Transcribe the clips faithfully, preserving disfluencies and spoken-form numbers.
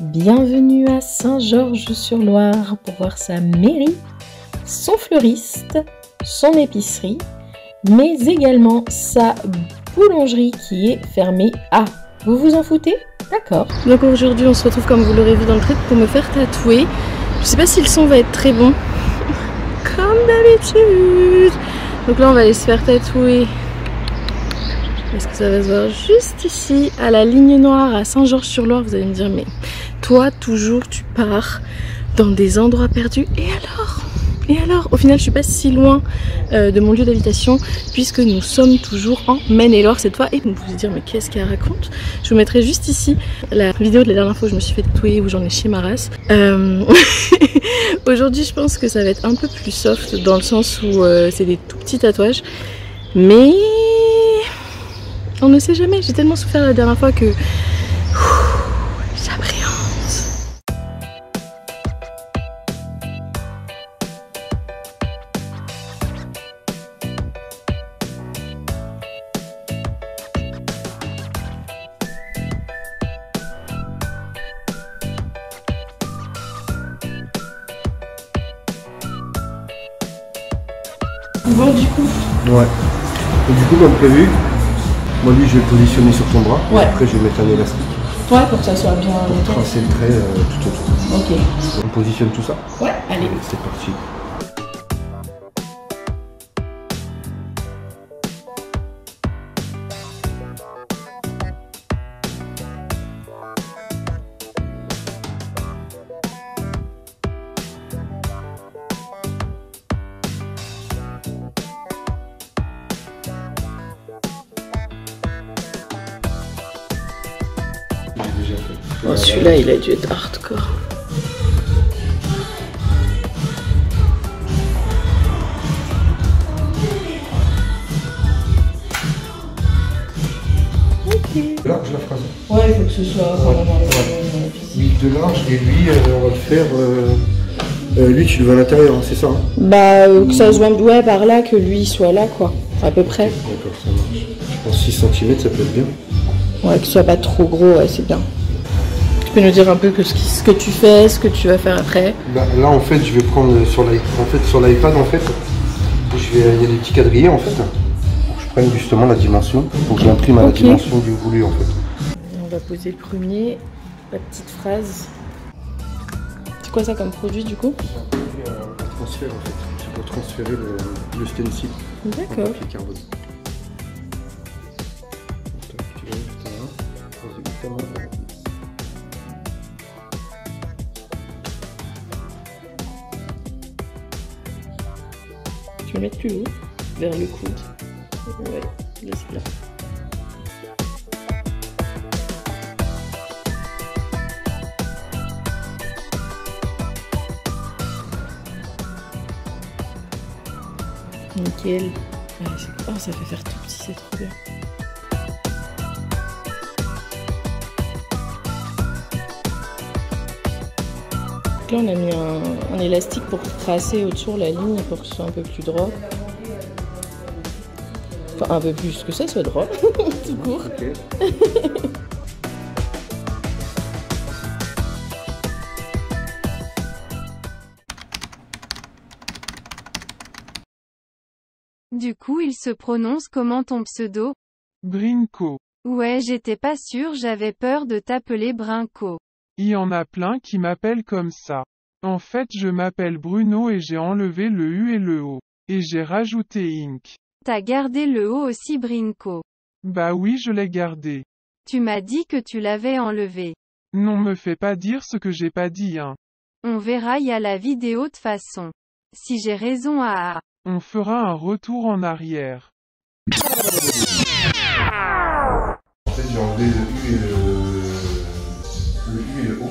Bienvenue à Saint-Georges-sur-Loire pour voir sa mairie, son fleuriste, son épicerie, mais également sa boulangerie qui est fermée. Ah, vous vous en foutez? D'accord. Donc aujourd'hui on se retrouve comme vous l'aurez vu dans le titre pour me faire tatouer. Je sais pas si le son va être très bon, comme d'habitude. Donc là on va aller se faire tatouer. Est-ce que ça va se voir juste ici, à la ligne noire à Saint-Georges-sur-Loire? Vous allez me dire, mais toi, toujours, tu pars dans des endroits perdus. Et alors? Et alors? Au final, je suis pas si loin euh, de mon lieu d'habitation, puisque nous sommes toujours en Maine-et-Loire cette fois. Et vous vous dire, mais qu'est-ce qu'elle raconte? Je vous mettrai juste ici la vidéo de la dernière fois où je me suis fait tatouer, où j'en ai chez ma race. Euh... Aujourd'hui, je pense que ça va être un peu plus soft, dans le sens où euh, c'est des tout petits tatouages. Mais... on ne sait jamais, j'ai tellement souffert la dernière fois que j'appréhende. Bon du coup. Ouais. Et du coup comme prévu. Moi lui je vais le positionner sur ton bras, ouais. Après je vais mettre un élastique. Ouais, pour que ça soit bien pour tracer le trait euh, tout autour. Ok. On positionne tout ça? Ouais, allez. C'est parti. Oh, celui-là, il a dû être hardcore. Ok. Large la phrase. Ouais, il faut que ce soit vraiment dans le huit de large et lui, euh, on va le faire. Euh, euh, lui, tu le veux à l'intérieur, hein, c'est ça hein? Bah, euh, que ça se voit ouais, par là, que lui soit là, quoi. À peu près. D'accord, ça marche. Je pense six centimètres, ça peut être bien. Ouais, que ce soit pas trop gros, ouais, c'est bien. Tu peux nous dire un peu que ce, qui, ce que tu fais, ce que tu vas faire après? Bah, là en fait je vais prendre sur l'iPad en fait, sur l'iPad en fait, je vais, il y a des petits quadrillés en fait, pour que je prenne justement la dimension, pour que j'imprime à okay. la dimension du voulu en fait. On va poser le premier, la petite phrase. C'est quoi ça comme produit du coup? C'est un produit à transfert en fait, c'est pour transférer le, le stencil. D'accord. Je vais mettre plus haut, vers le coude. Ouais, là c'est là. Nickel. Ouais, oh, ça fait faire tout petit, c'est trop bien. Là on a mis un, un élastique pour tracer autour la ligne pour que ce soit un peu plus droit. Enfin un peu plus que ça soit droit, tout court. Okay. Du coup il se prononce comment ton pseudo? Brinco. Ouais, j'étais pas sûre, j'avais peur de t'appeler Brinco. Il y en a plein qui m'appellent comme ça. En fait je m'appelle Bruno et j'ai enlevé le U et le O. Et j'ai rajouté Inc. T'as gardé le O aussi Brinco? Bah oui je l'ai gardé. Tu m'as dit que tu l'avais enlevé. Non me fais pas dire ce que j'ai pas dit hein. On verra y a la vidéo de façon. Si j'ai raison à A. On fera un retour en arrière. En fait j'ai enlevé le U et le... le U et le O.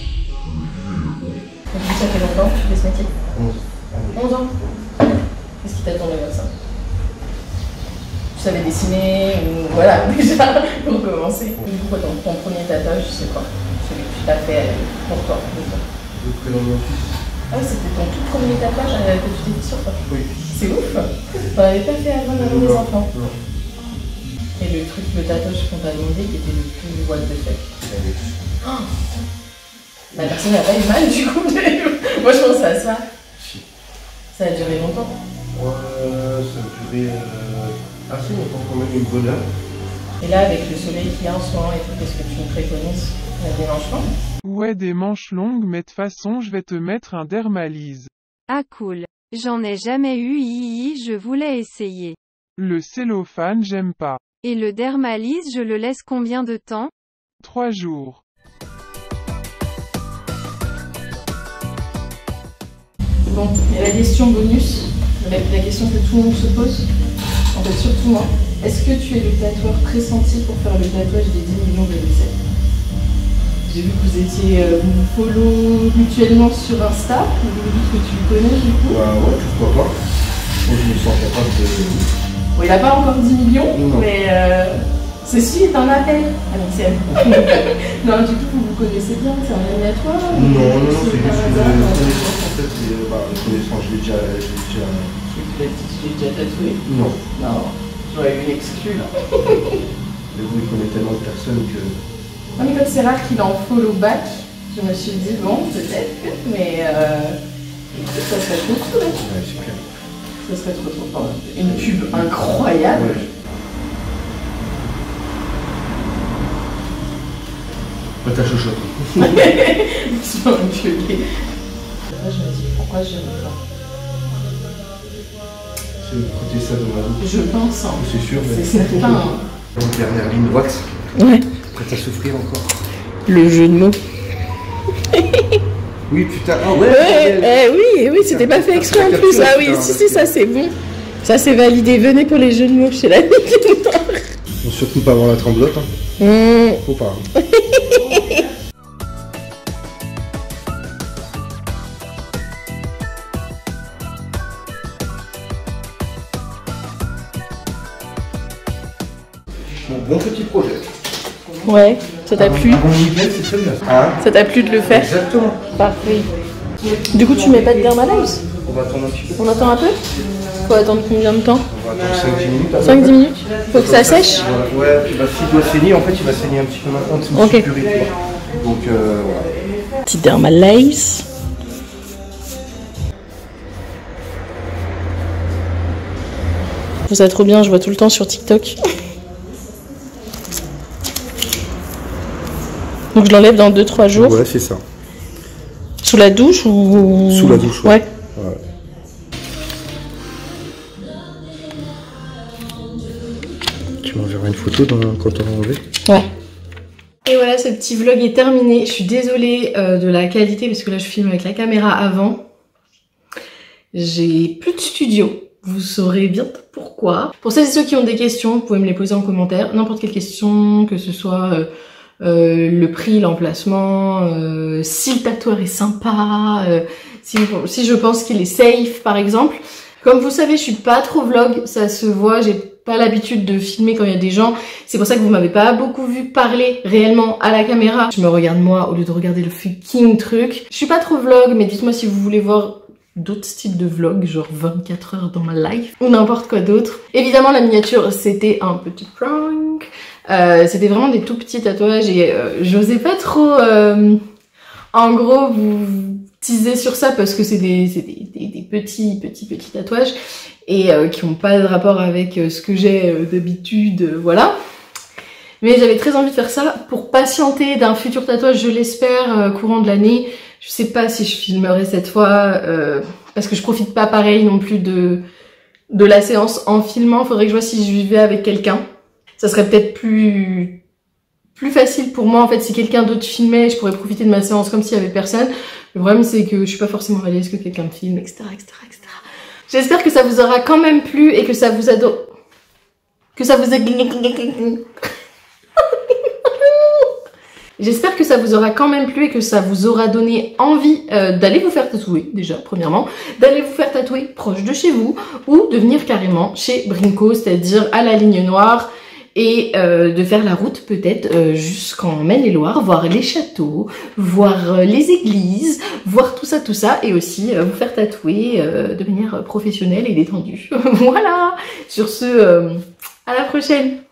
Depuis ça fait longtemps que tu fais ce métier? onze. onze ans? Qu'est-ce qui t'a tourné vers ça? Tu savais dessiner ou voilà, déjà, pour commencer. Du coup, ton, ton premier tatouage, c'est quoi? Celui que tu t'as fait pour toi? Le prénom de mon fils. Ah, c'était ton tout premier tatouage euh, que tu t'es fait sur toi? Oui. C'est ouf! T'en avais pas fait avant d'avoir des enfants? Non. Et le truc, le tatouage qu'on t'a demandé qui était le plus what the fuck? Oh. La personne n'a pas eu mal du coup. Moi je pense à ça. Si. Ça a duré longtemps. Ouais, ça a duré euh, assez longtemps quand même, une bonne heure. Et là, avec le soleil qu'il y a en ce moment et tout, qu'est-ce que tu me préconises? Des manches longues? Ouais, des manches longues, mais de façon, je vais te mettre un dermalise. Ah cool. J'en ai jamais eu, hihi, je voulais essayer. Le cellophane, j'aime pas. Et le dermalise, je le laisse combien de temps? Trois jours. Bon, et la question bonus, la, la question que tout le monde se pose, en fait surtout moi, est-ce que tu es le tatoueur pressenti pour faire le tatouage des dix millions de lycées? J'ai vu que vous étiez, euh, vous vous follow mutuellement sur Insta, vous me dites que tu le connais du coup. Bah ouais, pourquoi pas. Moi je me sens capable de... Bon, il n'a pas encore dix millions, non. mais euh, ceci est un appel à Mixem. Non, du coup, vous vous connaissez bien, c'est un ami à toi? Non, non, non, c'est juste une hasard, connaissance en fait, c'est bah, une connaissance, je l'ai déjà... Je l'ai déjà... Tu l'as déjà tatoué? Non. Non, j'aurais eu une exclue là. Mais vous, il connaît tellement de personnes que... Non, mais comme c'est rare qu'il en follow back, je me suis dit, bon, peut-être que, mais euh, ça serait trop cool. Ouais, c'est clair. Ça serait trop trop fort. Une pub incroyable. Ouais. Bah, t'as chochotte. Sur un piolet. Là, je me dis, pourquoi je n'aime pas? C'est le côté sadomaso. Je pense, hein. C'est sûr, mais... C'est certain. Hein. Donc, dernière ligne droite. Ouais. Prête à souffrir encore. Le jeu de mots. Oui, putain. Ah ouais, Ouais, eh, oui, oui, c'était pas fait exprès en plus. Ah oui, si, si, ça c'est bon. Ça c'est validé. Venez pour les jeux de mots chez la Ligue Noire. Faut surtout pas avoir la tremblote. Hein. Mmh. Faut pas. Hein. Bon, bon petit projet. Ouais, ça t'a plu? Avant le week-end, c'est très bien. Hein? Ça t'a plu de le faire? Exactement. Parfait. Du coup, tu mets pas de dermalise? On va attendre un petit peu. On attend un peu? Faut attendre combien de temps? On va attendre cinq dix minutes. cinq dix minutes? Faut que ça sèche? Voilà. Ouais, puis bah, s'il doit saigner, en fait, il va saigner un petit peu maintenant. C'est une Ok. petite purée, tu vois. Donc, euh, voilà. Petit dermalise. Je trouve ça trop bien, je vois tout le temps sur TikTok. Donc je l'enlève dans deux trois jours. Ouais, c'est ça. Sous la douche ou... Sous la douche, ouais. Ouais. Ouais. Tu m'enverras une photo dans... quand on va enlever. Ouais. Et voilà, ce petit vlog est terminé. Je suis désolée euh, de la qualité parce que là je filme avec la caméra avant. J'ai plus de studio. Vous saurez bientôt pourquoi. Pour celles et ceux qui ont des questions, vous pouvez me les poser en commentaire. N'importe quelle question, que ce soit euh, euh, le prix, l'emplacement, euh, si le tatoueur est sympa, euh, si, si je pense qu'il est safe par exemple. Comme vous savez, je suis pas trop vlog, ça se voit, j'ai pas l'habitude de filmer quand il y a des gens. C'est pour ça que vous m'avez pas beaucoup vu parler réellement à la caméra. Je me regarde moi au lieu de regarder le fucking truc. Je suis pas trop vlog, mais dites-moi si vous voulez voir d'autres styles de vlogs, genre vingt-quatre heures dans ma life, ou n'importe quoi d'autre. Évidemment, la miniature, c'était un petit prank. Euh, c'était vraiment des tout petits tatouages et euh, j'osais pas trop, euh, en gros, vous teaser sur ça parce que c'est des, des, des, des petits, petits, petits tatouages et euh, qui ont pas de rapport avec euh, ce que j'ai euh, d'habitude, euh, voilà. Mais j'avais très envie de faire ça pour patienter d'un futur tatouage, je l'espère, euh, courant de l'année. Je sais pas si je filmerai cette fois, euh, parce que je profite pas pareil non plus de, de la séance en filmant. Faudrait que je vois si je vivais avec quelqu'un. Ça serait peut-être plus, plus facile pour moi, en fait, si quelqu'un d'autre filmait, je pourrais profiter de ma séance comme s'il y avait personne. Le problème, c'est que je suis pas forcément à l'aise que quelqu'un me filme, et cetera, et cetera, et cetera. J'espère que ça vous aura quand même plu et que ça vous a... que ça vous a... J'espère que ça vous aura quand même plu et que ça vous aura donné envie euh, d'aller vous faire tatouer, déjà, premièrement, d'aller vous faire tatouer proche de chez vous, ou de venir carrément chez Brinco, c'est-à-dire à la Ligne Noire, et euh, de faire la route peut-être euh, jusqu'en Maine-et-Loire, voir les châteaux, voir euh, les églises, voir tout ça, tout ça, et aussi euh, vous faire tatouer euh, de manière professionnelle et détendue. Voilà. Sur ce, euh, à la prochaine.